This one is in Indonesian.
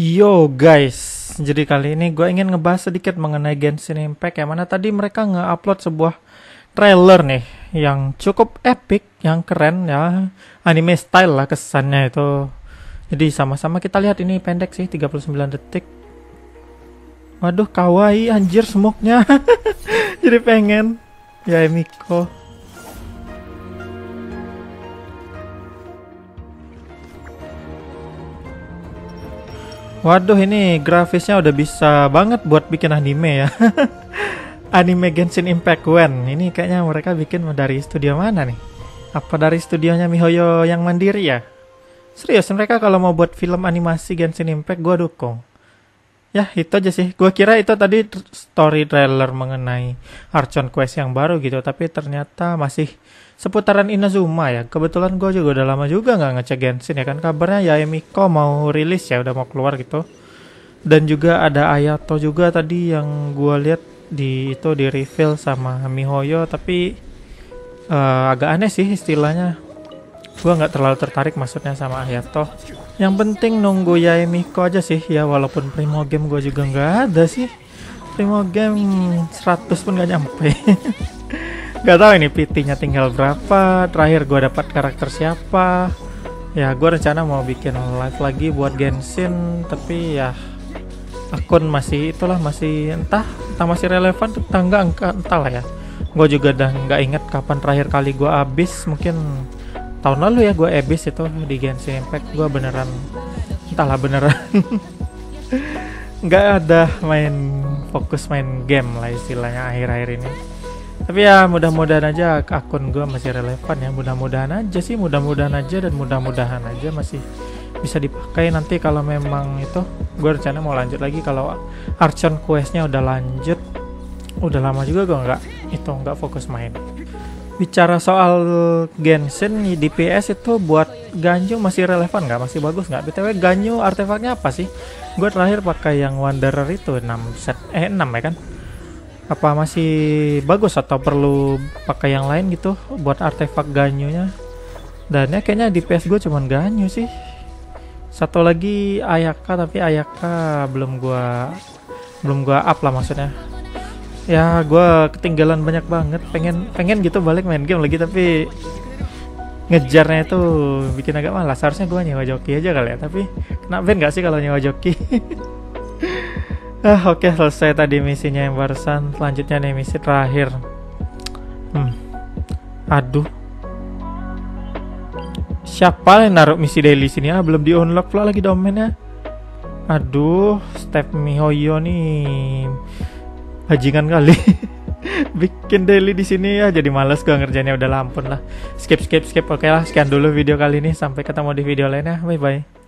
Yo guys, jadi kali ini gue ingin ngebahas sedikit mengenai Genshin Impact. Yang mana tadi mereka nge-upload sebuah trailer nih yang cukup epic, yang keren ya, anime style lah kesannya itu. Jadi sama-sama kita lihat, ini pendek sih, 39 detik. Waduh, kawaii anjir smoke-nya. Jadi pengen ya Emiko. Waduh, ini grafisnya udah bisa banget buat bikin anime ya. Anime Genshin Impact One. Ini kayaknya mereka bikin dari studio mana nih? Apa dari studionya MiHoYo yang mandiri ya? Serius, mereka kalau mau buat film animasi Genshin Impact, gue dukung. Ya, itu aja sih. Gue kira itu tadi story trailer mengenai Archon Quest yang baru gitu. Tapi ternyata masih seputaran Inazuma ya. Kebetulan gue juga udah lama juga nggak ngecek Genshin ya kan. Kabarnya ya Emiko mau rilis ya, udah mau keluar gitu. Dan juga ada Ayato juga tadi yang gue lihat di reveal sama MiHoYo. Tapi agak aneh sih istilahnya. Gue nggak terlalu tertarik maksudnya sama Ayato. Yang penting nunggu ya Emiko aja sih ya, walaupun Primo Game gue juga nggak ada sih. Primo Game 100 pun nggak nyampe. Gak tahu ini PT-nya tinggal berapa, terakhir gue dapat karakter siapa. Ya gue rencana mau bikin live lagi buat Genshin, tapi ya akun masih itulah, masih entah masih relevan entah enggak entah lah ya. Gue juga udah nggak inget kapan terakhir kali gue abis, mungkin tahun lalu ya gue abis itu di Genshin Impact. Gue beneran entahlah beneran nggak ada fokus main game lah istilahnya akhir-akhir ini. Tapi ya mudah-mudahan aja akun gue masih relevan ya, mudah-mudahan aja sih, mudah-mudahan aja masih bisa dipakai nanti kalau memang itu. Gue rencana mau lanjut lagi kalau Archon Quest-nya udah lanjut. Udah lama juga gue nggak fokus main. Bicara soal Genshin di PS itu buat Ganyu masih relevan nggak? Masih bagus nggak? BTW Ganyu artefaknya apa sih? Gue terakhir pakai yang Wanderer itu 6 ya kan? Apa masih bagus atau perlu pakai yang lain gitu buat artefak Ganyunya? Dan ya kayaknya di PS gue cuman Ganyu sih. Satu lagi Ayaka, tapi Ayaka belum gua up lah maksudnya. Ya gua ketinggalan banyak banget, pengen gitu balik main game lagi, tapi ngejarnya itu bikin agak malas. Harusnya gua nyewa joki aja kali ya, tapi kena ban gak sih kalau nyewa joki? Oke, selesai tadi misinya yang barusan. Selanjutnya nih misi terakhir. Aduh, siapa yang naruh misi daily sini? Belum di unlock pula lagi domainnya. Aduh, step MiHoYo nih bajingan kali. Bikin daily di sini ya, jadi males gua ngerjainnya, udah lampun lah. Skip. Oke lah, sekian dulu video kali ini. Sampai ketemu di video lainnya. Bye bye.